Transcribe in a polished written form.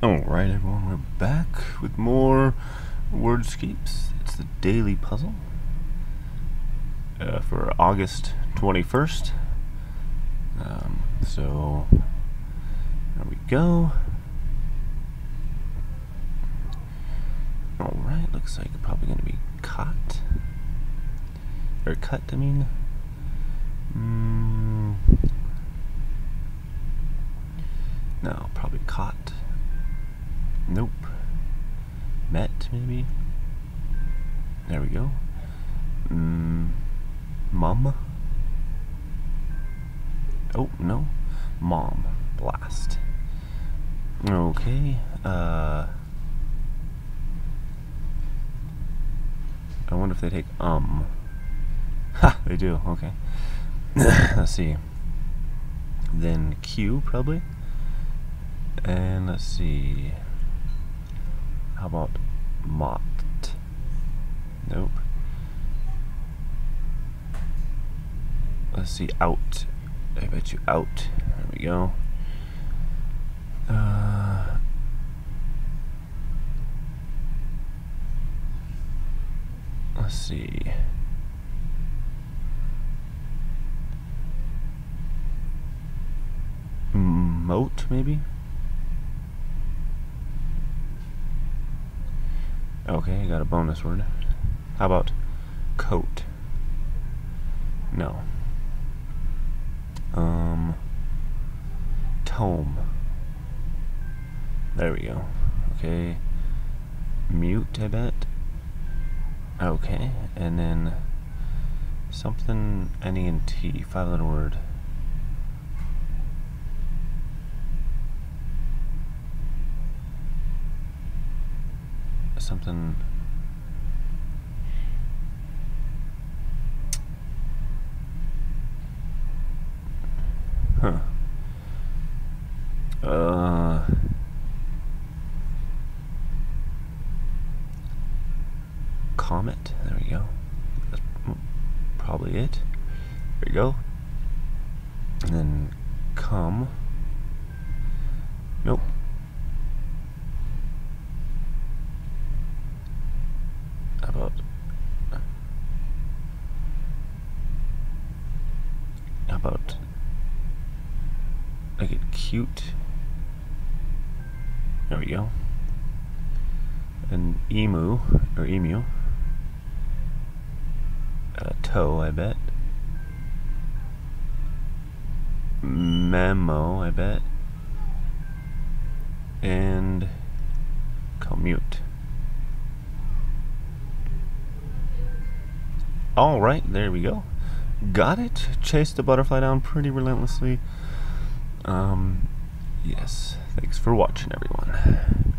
Alright everyone, we're back with more Wordscapes. It's the daily puzzle for August 21st. So there we go. Alright, looks like probably going to be cut. Or cut, I mean. No, probably caught. Nope. Met, maybe? There we go. Mum? Oh, no. Mom. Blast. Okay. I wonder if they take Ha! They do, okay. Let's see. Then Q, probably. And let's see. How about mott? Nope. Let's see, out. I bet you out. There we go. Let's see. Moat, maybe? Okay, I got a bonus word. How about coat? No. Tome. There we go. Okay. Mute, I bet. Okay, and then something N-E-N-T, 5-letter word. Something. Huh. Comet. There we go. That's probably it. There we go. And then come. Nope. How about make it cute? There we go. An emu or emu. A toe, I bet. Memo, I bet. And commute. Alright, there we go. Got it. Chased the butterfly down pretty relentlessly. Yes. Thanks for watching, everyone.